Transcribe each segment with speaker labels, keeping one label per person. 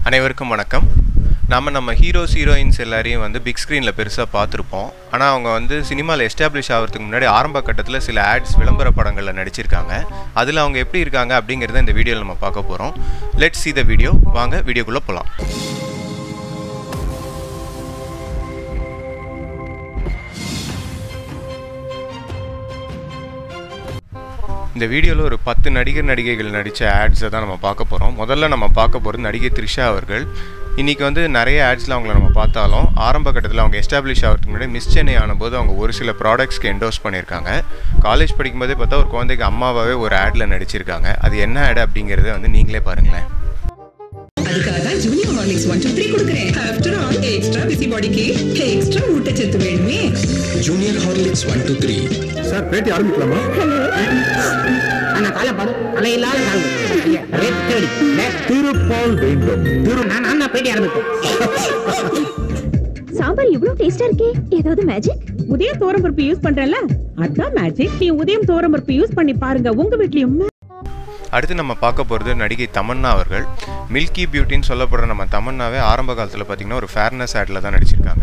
Speaker 1: அனைவருக்கும் வணக்கம். நம்ம ஹீரோஸ் ஹீரோயின்ஸ் எல்லாரையும் வந்து பிக் ஸ்க்ரீனில் பெருசாக பார்த்துருப்போம். ஆனால் அவங்க வந்து சினிமாவில் எஸ்டாப்ளிஷ் ஆகிறதுக்கு முன்னாடி ஆரம்ப கட்டத்தில் சில ஆட்ஸ் விளம்பர படங்களில் நடிச்சிருக்காங்க. அதில் அவங்க எப்படி இருக்காங்க அப்படிங்கிறத இந்த வீடியோவில் நம்ம பார்க்க போகிறோம். Let's see the video. வாங்க வீடியோக்குள்ளே போகலாம். இந்த வீடியோவில் ஒரு 10 நடிகைகள் நடித்த ஆட்ஸை தான் நம்ம பார்க்க போகிறோம். முதல்ல நம்ம பார்க்க போகிறது நடிகை த்ரிஷா அவர்கள். இன்றைக்கி வந்து நிறைய ஆட்ஸில் அவங்கள நம்ம பார்த்தாலும் ஆரம்ப கட்டத்தில் அவங்க எஸ்டாப்ளிஷ் ஆகிறதுக்கு முன்னாடி மிஸ் சென்னை ஆனபோது அவங்க ஒரு சில ப்ராடக்ட்ஸ்க்கு என்டோஸ் பண்ணியிருக்காங்க. காலேஜ் படிக்கும்போதே பார்த்தா ஒரு குழந்தைக்கு அம்மாவாகவே ஒரு ஆடில் நடிச்சிருக்காங்க. அது என்ன ஆட் அப்படிங்கிறத வந்து நீங்களே பாருங்களேன்.
Speaker 2: அதுக்காக தான் ஜூனியர் ஹார்லிக்ஸ் 1 2 3 கொடுக்கிறேன். ஆஃப்டர் ஆல் எக்ஸ்ட்ரா பிஸி பாடிக்கு எக்ஸ்ட்ரா ஊட்டச்சத்து வேணுமே. Junior Horlicks 1 2 3.
Speaker 3: சார் பேட்டி ஆரம்பிக்கலாமா?
Speaker 4: அண்ணா காலை பாரு, அலையில்லாத கால். ரெட் தேடி
Speaker 3: திருப்பால் வேண்டும்.
Speaker 4: நான் பேட்டி ஆரம்பிப்பேன்.
Speaker 5: சாம்பார் இவ்ளோ டேஸ்டா இருக்கே, ஏதாவது மேஜிக்?
Speaker 6: உதயம் தோரம் பருப்பு யூஸ் பண்றல, அதான் மேஜிக். நீ உதயம் தோரம் பருப்பு யூஸ் பண்ணி பாருங்க, உங்க வீட்லயும்.
Speaker 1: அடுத்து நம்ம பார்க்க போகிறது நடிகை தமன்னா அவர்கள். மில்கி பியூட்டின்னு சொல்லப்படுற நம்ம தமன்னாவே ஆரம்ப காலத்தில் பார்த்தீங்கன்னா ஒரு ஃபேர்னஸ் ஆட்ல தான் நடிச்சிருக்காங்க.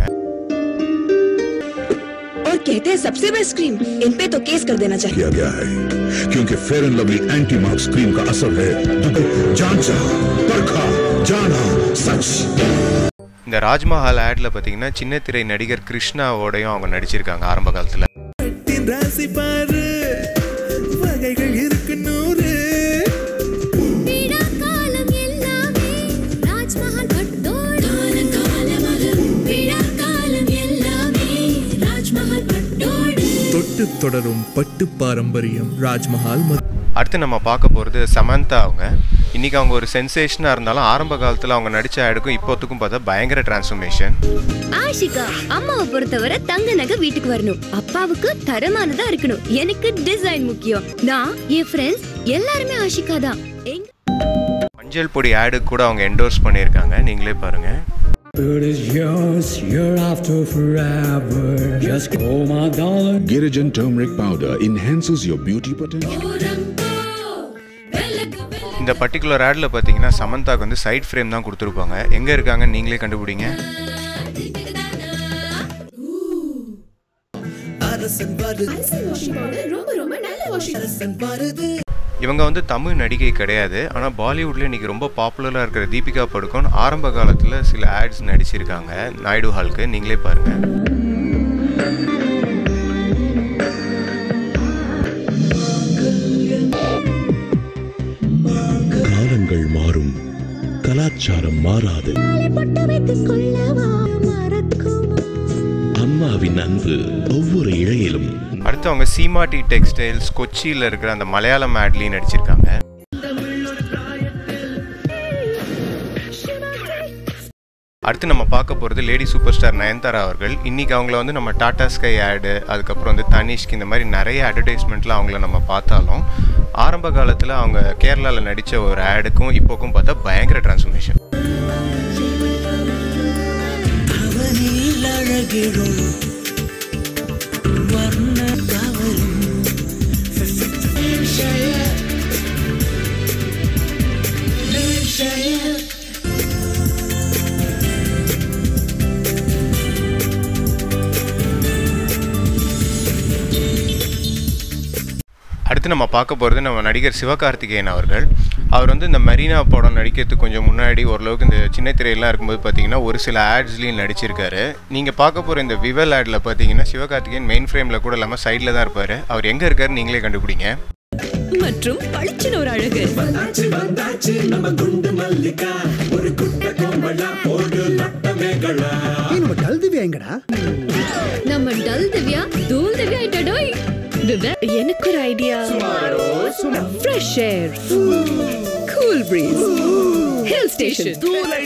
Speaker 7: और कहते हैं सबसे बेस्ट क्रीम इन पे तो केस कर देना चाहिए।
Speaker 8: किया गया है क्योंकि fair and lovely anti marks cream का असर है जांचा परखा जाना सच।
Speaker 1: இந்த ராஜ்மஹால் ஆட்ல பார்த்தீங்கன்னா சின்ன திரை நடிகர் கிருஷ்ணாவோடையும் அவங்க நடிச்சிருக்காங்க ஆரம்ப காலத்தில்.
Speaker 3: தொடரும் பட்டு பாரம்பரியம் ராஜ்மஹால்.
Speaker 1: அடுத்து நம்ம பார்க்க போகிறது சமந்தா அவங்க. இன்னைக்கு அவங்க ஒரு சென்சேஷனாக இருந்தாலும் ஆரம்ப காலத்தில் அவங்க நடித்த ஆடுக்கும் இப்போத்துக்கும் பார்த்தா பயங்கர டிரான்ஸ்ஃபர்மேஷன்.
Speaker 5: ஆஷிகா அம்மாவை பொறுத்தவரை தங்க நகை வீட்டுக்கு வரணும், அப்பாவுக்கு தரமானதா இருக்கணும், எனக்கு டிசைன் முக்கியம். நான் என் ஃப்ரெண்ட்ஸ் எல்லாருமே ஆஷிகா தான்.
Speaker 1: மஞ்சள் பொடி ஆடு கூட அவங்க என்டோர்ஸ் பண்ணியிருக்காங்க, நீங்களே பாருங்க.
Speaker 9: Bird is yours, you're after forever. Just call my darling.
Speaker 8: Girijan turmeric powder enhances your beauty potential.
Speaker 1: இந்த பர்டிகுலர் ஆடில் பார்த்தீங்கன்னா சமந்தாக்கு வந்து சைட் ஃப்ரேம் தான் கொடுத்துருப்பாங்க. எங்கே இருக்காங்க நீங்களே கண்டுபிடிங்க. இவங்க வந்து தமிழ் நடிகை கிடையாது, ஆனால் பாலிவுட்ல இன்னைக்கு ரொம்ப பாப்புலராக இருக்கிற தீபிகா படுகோன் ஆரம்ப காலத்தில் சில ஆட்ஸ் நடிச்சிருக்காங்க நாயுடு ஹாலுக்கு, நீங்களே பாருங்க.
Speaker 8: காலங்கள் மாறும், கலாச்சாரம் மாறாது. அம்மாவின் அன்பு ஒவ்வொரு இழையிலும்.
Speaker 1: அடுத்து அவங்க சீமாட்டி டெக்ஸ்டைல்ஸ் கொச்சியில் இருக்கிற அந்த மலையாளம் ஆட்லையும் நடிச்சிருக்காங்க. அடுத்து நம்ம பார்க்க போகிறது லேடி சூப்பர் ஸ்டார் நயன்தாரா அவர்கள். இன்றைக்கி அவங்கள வந்து நம்ம டாடா ஸ்கை ஆடு, அதுக்கப்புறம் வந்து தனிஷ்க், இந்த மாதிரி நிறைய அட்வர்டைஸ்மெண்ட்டில் அவங்கள நம்ம பார்த்தாலும் ஆரம்ப காலத்தில் அவங்க கேரளாவில் நடித்த ஒரு ஆடுக்கும் இப்போக்கும் பார்த்தா பயங்கர டிரான்ஸ்ஃபர்மேஷன். அடுத்து நம்ம பார்க்க போகிறது நம்ம நடிகர் சிவகார்த்திகேயன் அவர்கள். அவர் வந்து இந்த மெரினா படம் நடிக்கிறதுக்கு கொஞ்சம் முன்னாடி ஓரளவுக்கு இந்த சின்ன திரையெல்லாம் இருக்கும்போது பார்த்தீங்கன்னா ஒரு சில ஆட்ஸ்லையும் நடிச்சிருக்காரு. நீங்கள் பார்க்க போகிற இந்த விவல் ஆடில் பார்த்தீங்கன்னா சிவகார்த்திகேயன் மெயின் ஃப்ரேமில் கூட இல்லாமல் சைடில் தான் இருப்பார். அவர் எங்கே இருக்காருன்னு நீங்களே கண்டுபிடிங்க.
Speaker 2: மற்றும் பளிச்சுன்னு ஒரு அழகு.
Speaker 5: நம்ம டல் திவ்யா தூள் திவ்யா ஆயிட்டடோய்.
Speaker 2: எனக்கு ஒரு idea. Fresh air, cool breeze, hill station.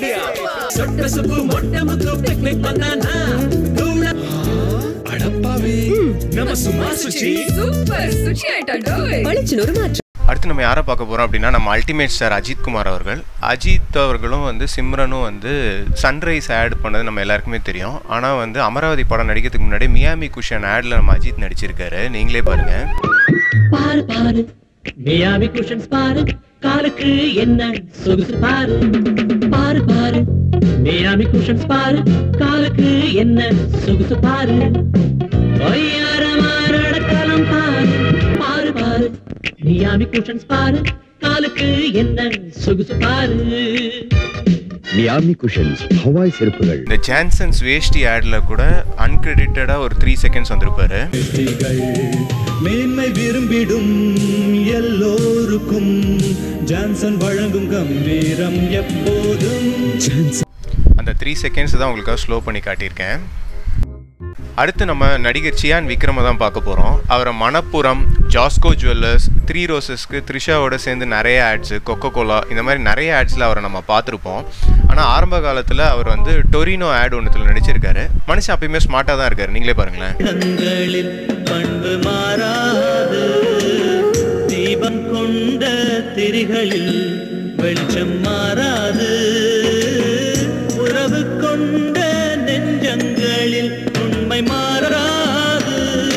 Speaker 9: அடப்பாவி நம்ம சும்மா சுச்சி
Speaker 2: சூப்பர் சுச்சி ஆயிட்டடோய். பளிச்சுன்னு ஒரு மாற்றம்.
Speaker 1: அடுத்து நம்ம யாரை பார்க்க போகிறோம் அப்படின்னா நம்ம அல்டிமேட் ஸ்டார் அஜித் குமார் அவர்கள். அஜித் அவர்களும் வந்து சிம்ரனும் வந்து சன்ரைஸ் ஆட் பண்ணது நம்ம எல்லாருக்குமே தெரியும். ஆனால் வந்து அமராவதி படம் நடிக்கிறதுக்கு முன்னாடி மியாமி குஷன் ஆடில் நம்ம அஜித் நடிச்சிருக்காரு, நீங்களே பாருங்க.
Speaker 4: மியாமி குஷன்ஸ் பாரு,
Speaker 10: காலுக்கு என்ன சொகுசு பாரு பாரு பாரு மியாமி குஷன்ஸ் பாரு காலுக்கு என்ன சொகுசு பாரு ஒய்யாரமா நடக்கலாம் பாரு பாரு பாரு மியாமி குஷன்ஸ் பாரு காலுக்கு என்ன சொகுசு பாரு
Speaker 11: மியாமி குஷன்ஸ் ஹவாய் செருப்புகள்.
Speaker 1: இந்த ஜான்சன்ஸ் வேஷ்டி ஆட்ல கூட அன்கிரெடிட்டடா ஒரு 3 செகண்ட்ஸ் வந்திருப்பாரு.
Speaker 12: மேன்மை விரும்பிடும் எல்லோருக்கும் ஜான்சன் வழங்கும் கம்பீரம் எப்போதும்.
Speaker 1: அந்த 3 செகண்ட்ஸ் தான் உங்களுக்காக ஸ்லோ பண்ணி காட்டியிருக்கேன். அடுத்து நம்ம நடிகர் சியான் விக்ரம தான் பார்க்க போகிறோம். அவரை மணப்புரம், ஜாஸ்கோ ஜுவல்லர்ஸ், 3 ரோசஸ்க்கு த்ரிஷாவோட சேர்ந்து நிறைய ஆட்ஸு, கொக்கோ கோலா இந்த மாதிரி நிறைய ஆட்ஸில் அவரை நம்ம பார்த்துருப்போம். ஆனால் ஆரம்ப காலத்தில் அவர் வந்து டொரினோ ஆட் ஒன்றுத்தில் நடிச்சிருக்காரு. மனுஷன் அப்பயுமே ஸ்மார்ட்டாக தான் இருக்காரு. நீங்களே பாருங்களேன்.
Speaker 12: பண்பு மாறாது தீபம் கொண்ட திரிகளில் வெளிச்சம் மாறாது உறவு கொண்ட நெஞ்சங்களில் உண்மை மாறாது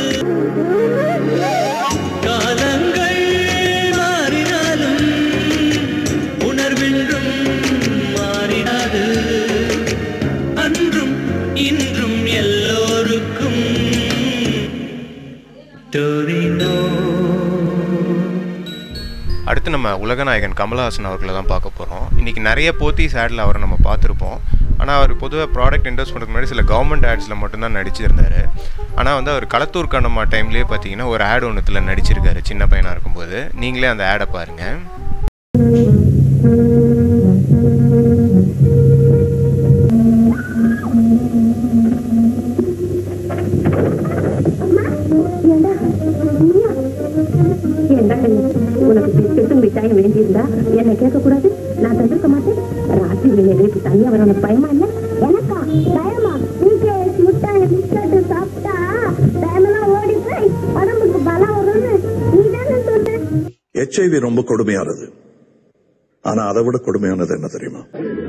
Speaker 12: காலங்கள் மாறினாலும் உணர்வென்றும் மாறினாது அன்றும் இன்றும் எல்லோருக்கும் டொரினோ.
Speaker 1: அடுத்து நம்ம உலகநாயகன் கமலஹாசன் அவர்களை தான் பார்க்க போகிறோம். இன்றைக்கி நிறைய போத்தீஸ் ஆடில் அவரை நம்ம பார்த்துருப்போம். ஆனால் அவர் பொதுவாக ப்ராடக்ட் இன்ட்ரெஸ்ட் பண்ணுறதுக்கு முன்னாடி சில கவர்மெண்ட் ஆட்ஸில் மட்டும்தான் நடிச்சிருந்தார். ஆனால் வந்து அவர் களத்தூர் கண்ணம்மா டைம்லேயே பார்த்தீங்கன்னா ஒரு ஆட் ஒன்றுத்தில் நடிச்சிருக்காரு சின்ன பையனாக இருக்கும்போது. நீங்களே அந்த ஆடை பாருங்கள்.
Speaker 13: உனக்கு பிஸ்கெட்டும் மிட்டாயும் வேண்டியிருந்தா என்னை கேட்கக்கூடாது, நான் தந்திருக்க மாட்டேன். ராத்திரி வேலைக்கு தனியா வர உனக்கு பயமா இல்லை? எனக்கா பயமா? மிட்டாய் பிஸ்கெட்டு சாப்பிட்டா பயமெல்லாம் ஓடி போய் உடம்புக்கு பலம் வரும்னு நீ தானே சொன்ன.
Speaker 8: HIV ரொம்ப கொடுமையானது. ஆனா அதை விட கொடுமையானது என்ன தெரியுமா?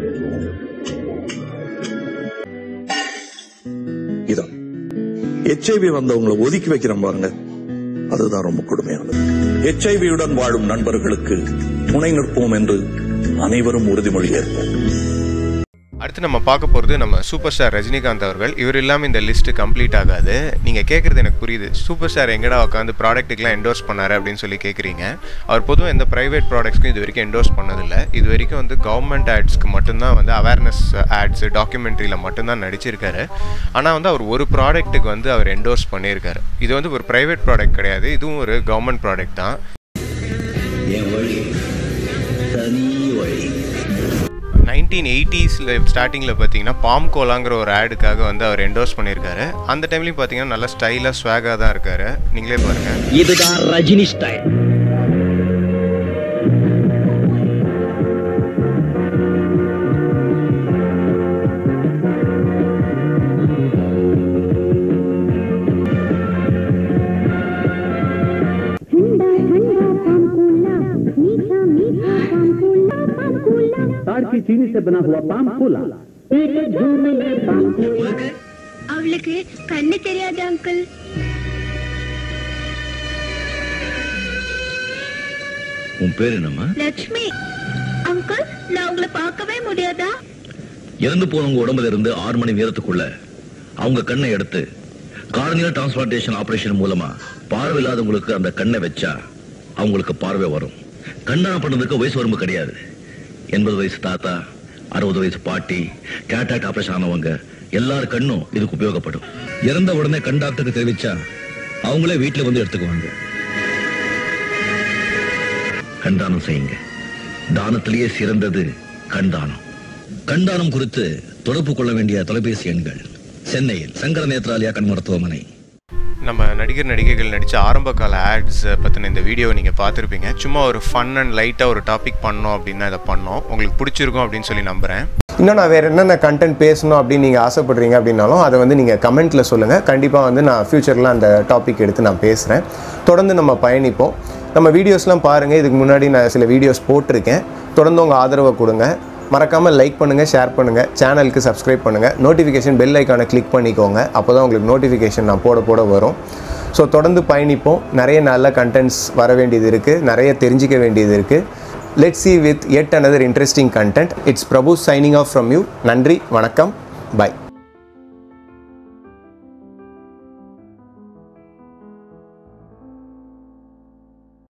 Speaker 8: இதான் HIV வந்தவங்களை ஒதுக்கி வைக்கிறோம் பாருங்க, அதுதான் ரொம்ப கொடுமையானது. HIV-யுடன் வாழும் நண்பர்களுக்கு துணை நிற்போம் என்று அனைவரும் உறுதிமொழி ஏற்போம்.
Speaker 1: அடுத்து நம்ம பார்க்க போகிறது நம்ம சூப்பர் ஸ்டார் ரஜினிகாந்த் அவர்கள். இவர் இல்லாமல் இந்த லிஸ்ட்டு கம்ப்ளீட் ஆகாது. நீங்கள் கேட்குறது எனக்கு புரியுது. சூப்பர் ஸ்டார் எங்கடா உட்காந்து ப்ராடக்ட்டுக்கெலாம் என்டோர்ஸ் பண்ணார் அப்படின்னு சொல்லி கேட்குறீங்க. அவர் பொதுவாக எந்த ப்ரைவேட் ப்ராடக்ட்ஸ்க்கும் இது வரைக்கும் என்டோர்ஸ் பண்ணதில்லை. இது வரைக்கும் வந்து கவர்மெண்ட் ஆட்ஸ்க்கு மட்டும்தான் வந்து அவேர்னஸ் ஆட்ஸு, டாக்குமெண்ட்ரியில் மட்டும்தான் நடிச்சிருக்காரு. ஆனால் வந்து அவர் ஒரு ப்ராடக்ட்டுக்கு வந்து அவர் என்டோர்ஸ் பண்ணியிருக்காரு. இது வந்து ஒரு ப்ரைவேட் ப்ராடக்ட் கிடையாது, இதுவும் ஒரு கவர்மெண்ட் ப்ராடக்ட் தான். 1980s ஸ்டார்டிங்கில் பார்த்தீங்கன்னா பாம் கோலாங்கிற ஒரு ஆடுக்காக வந்து அவர் என்டோர்ஸ் பண்ணியிருக்காரு. அந்த டைம்லையும் பார்த்தீங்கன்னா நல்ல ஸ்டைலாக ஸ்வாகாக தான் இருக்காரு. நீங்களே பாருங்கள்.
Speaker 10: இதுதான் ரஜினி ஸ்டைல்.
Speaker 9: ताड़ की चीनी से बना हुआ पाम कोला.
Speaker 5: அவளுக்கு கண்ணு தெரியாது அங்கிள்.
Speaker 11: உன் பேர் என்னம்மா?
Speaker 5: லட்சுமி. அங்கிள் நான் உங்களை பார்க்கவே முடியாதா?
Speaker 11: இறந்து போனவங்க உடம்புல இருந்து 6 மணி நேரத்துக்குள்ள அவங்க கண்ணை எடுத்து கார்னியல் டிரான்ஸ்பிளான்டேஷன் ஆபரேஷன் மூலமா பார்வை இல்லாதவங்களுக்கு அந்த கண்ணை வச்சா அவங்களுக்கு பார்வை வரும். கண்ணான பண்ணதுக்கு வயசு வரம்பு கிடையாது. 80 வயசு தாத்தா, 60 வயசு பாட்டி, கேட்ராக்ட் ஆபரேஷன் ஆனவங்க எல்லார் கண்ணும் இதுக்கு உபயோகப்படும். இறந்த உடனே கண் டாக்டருக்கு தெரிவிச்சா அவங்களே வீட்டுல வந்து எடுத்துக்குவாங்க. கண்தானம் செய்யுங்க. தானத்திலேயே சிறந்தது கண்தானம். கண்தானம் குறித்து தொடர்பு கொள்ள வேண்டிய தொலைபேசி எண்கள்: சென்னையில் சங்கர நேத்ராலயா கண் மருத்துவமனை.
Speaker 1: நம்ம நடிகர்கள் நடித்த ஆரம்ப கால ஆட்ஸ் பற்றின இந்த வீடியோவை நீங்கள் பார்த்துருப்பீங்க. சும்மா ஒரு ஃபன் அண்ட் லைட்டாக ஒரு டாபிக் பண்ணோம் அப்படின்னா இதை பண்ணோம். உங்களுக்கு பிடிச்சிருக்கும் அப்படின்னு சொல்லி நம்புகிறேன்.
Speaker 14: இன்னும் நான் வேறு என்னென்ன கண்டென்ட் பேசணும் அப்படின்னு நீங்கள் ஆசைப்படுறீங்க அப்படின்னாலும் அதை வந்து நீங்கள் கமெண்ட்டில் சொல்லுங்கள். கண்டிப்பாக வந்து நான் ஃப்யூச்சரில் அந்த டாபிக் எடுத்து நான் பேசுகிறேன். தொடர்ந்து நம்ம பயணிப்போம். நம்ம வீடியோஸ்லாம் பாருங்கள். இதுக்கு முன்னாடி நான் சில வீடியோஸ் போட்டிருக்கேன். தொடர்ந்து உங்கள் ஆதரவை கொடுங்க. மறக்காமல் லைக் பண்ணுங்கள், ஷேர் பண்ணுங்கள், சேனலுக்கு சப்ஸ்கிரைப் பண்ணுங்கள், நோட்டிஃபிகேஷன் பெல் ஐக்கானை கிளிக் பண்ணிக்கோங்க. அப்போ தான் உங்களுக்கு நோட்டிஃபிகேஷன் நான் போட வரும். ஸோ தொடர்ந்து பயணிப்போம். நிறைய நல்ல கண்டென்ட்ஸ் வர வேண்டியது இருக்குது, நிறைய தெரிஞ்சிக்க வேண்டியது இருக்குது. let's see with yet another interesting content. It's Prabhu signing off from you. நன்றி, வணக்கம், bye.